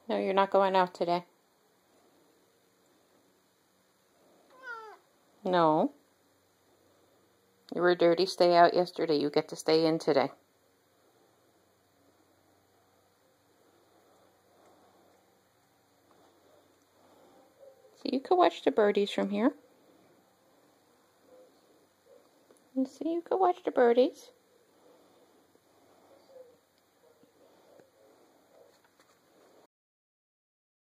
No, you're not going out today. No. You were dirty. Stay out yesterday. You get to stay in today. So you can watch the birdies from here. You see, you can watch the birdies.